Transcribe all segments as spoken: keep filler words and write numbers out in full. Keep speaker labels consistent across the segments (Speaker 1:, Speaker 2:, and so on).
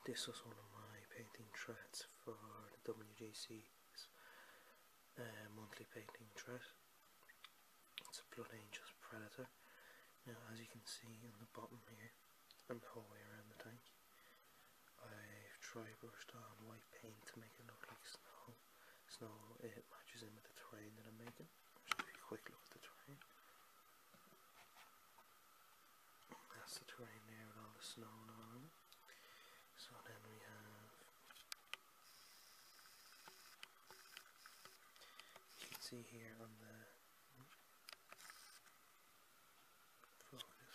Speaker 1: this was one of my painting threads for the W G C's uh, monthly painting thread. It's a Blood Angels Predator. Now, as you can see on the bottom here and the whole way around the tank, I've dry brushed on white paint to make it look like snow. Snow, it matches in with the terrain that I'm making. Just give you a quick look at the terrain. That's the terrain there with all the snow and all on it. So then we have, you can see here on the focus,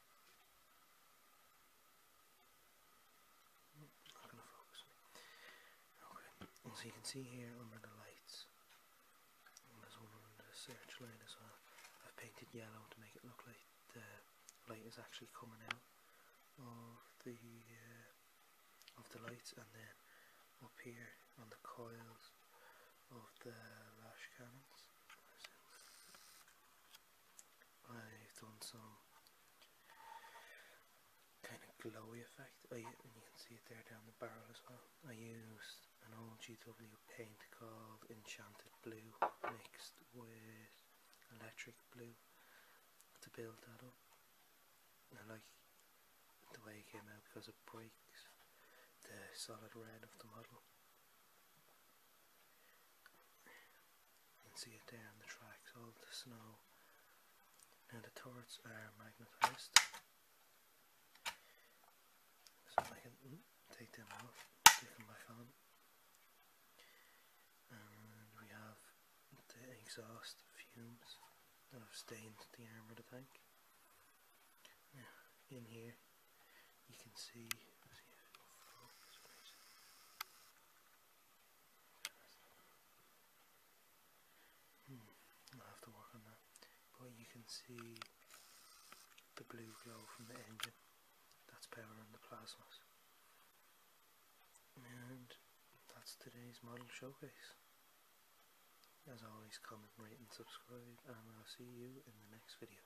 Speaker 1: not going to focus me. Okay, so you can see here under the lights, and there's one under the searchlight as well. I've painted yellow to make it look like the light is actually coming out of the uh, of the lights, and then up here on the coils of the lash cannons I've done some kind of glowy effect. I, and you can see it there down the barrel as well. I used an old G W paint called Enchanted Blue mixed with electric blue to build that up. I like the way it came out because it breaks the solid red of the model. You can see it there on the tracks, all the snow. Now the turrets are magnetised, so I can mm, take them off, stick them back on. And we have the exhaust fumes that have stained the arm of the tank. Now in here you can see, hmm, I'll have to work on that, but you can see the blue glow from the engine. That's powering the plasmas. And that's today's model showcase. As always, comment, rate and subscribe, and I'll see you in the next video.